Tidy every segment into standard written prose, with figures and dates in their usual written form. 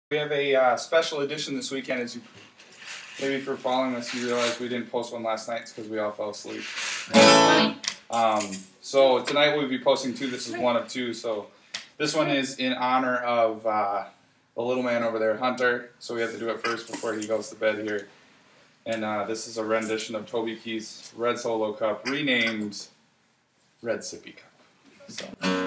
We have a special edition this weekend. As you maybe if you're following us, you realize we didn't post one last night because we all fell asleep. So tonight we'll be posting two. This is one of two. So this one is in honor of the little man over there, Hunter. So we have to do it first before he goes to bed here. And this is a rendition of Toby Keith's Red Solo Cup, renamed Red Sippy Cup. So.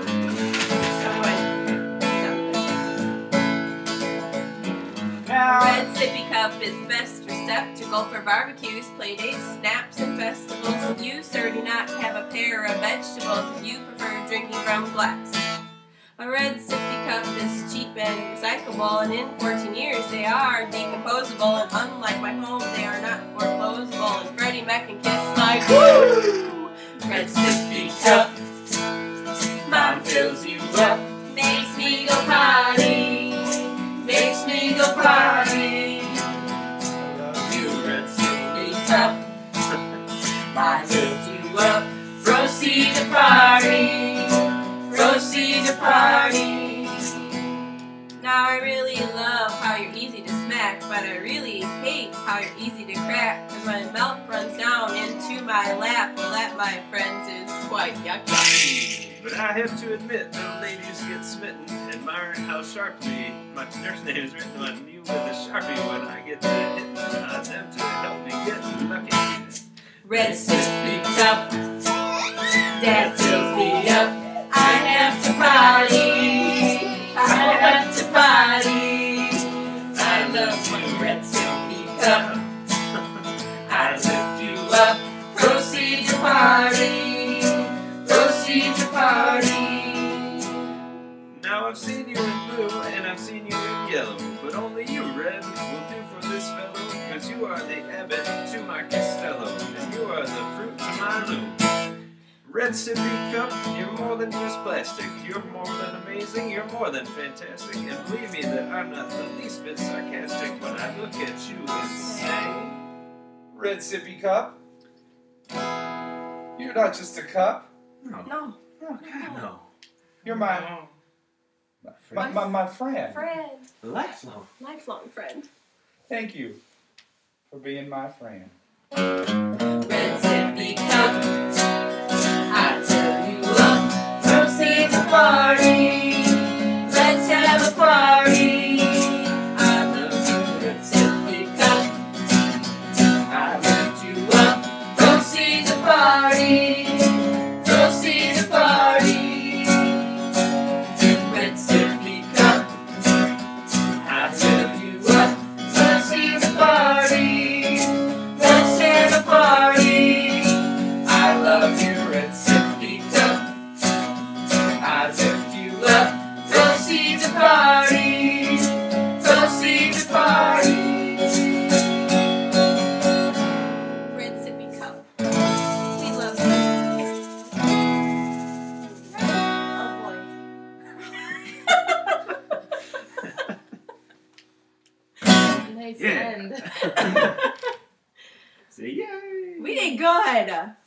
Red Sippy Cup is the best receptacle for barbecues, playdates, snaps, and festivals. If you, sir, do not have a pair of vegetables, if you prefer drinking from glass. A Red Sippy Cup is cheap and recyclable, and in 14 years they are decomposable. And unlike my home, they are not foreclosable. And Freddie Mac can kiss like woo! Red Sippy Cup, Mom fills you up, makes me go potty. Makes me go party. You Red Sippy Cup, I lift you up. Proceed to party. Proceed to party. Now I really love how you're easy to smack, but I really hate how you're easy to crack. Cause when milk runs down into my lap, well that, my friends, is quite yucky. But I have to admit, little ladies get smitten, admiring how sharply my nurse name is written on you with a Sharpie when I get to hitting on them to help me get lucky. Red Sippy Cup, Dad fills me up. I have to party. I have to party. I love my Red Sippy Cup. I lift you up. Proceed to party. Proceed to party. Now I've seen you in blue and I've seen you in yellow, but only you, Red, will do for this fellow, cause you are the Abbott to my Costello, and you are the fruit to my loom. Red Sippy Cup, you're more than just plastic, you're more than amazing, you're more than fantastic, and believe me that I'm not the least bit sarcastic when I look at you and say, Red Sippy Cup, you're not just a cup. No. No. You're my friend. Friend. Lifelong. Lifelong friend. Thank you for being my friend. Red Sippy Cup, I fill you up. Proceed to party. Let's have a party. I love you, Red Sippy Cup. I lift you up. Proceed to party. Proceed to party. Red Sippy Cup, I fill you up. Proceed to party. Let's have a party. I love you, Red Sippy Cup. I lift you up. Proceed to party. Proceed to party. Red Sippy Cup. We love you. Oh boy. Nice Yeah. end. Say yay! We did good.